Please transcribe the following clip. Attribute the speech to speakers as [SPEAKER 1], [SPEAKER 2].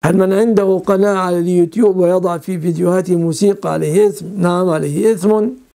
[SPEAKER 1] هل من عنده قناة على اليوتيوب ويضع في فيديوهات موسيقى عليه إثم؟ نعم عليه إثم.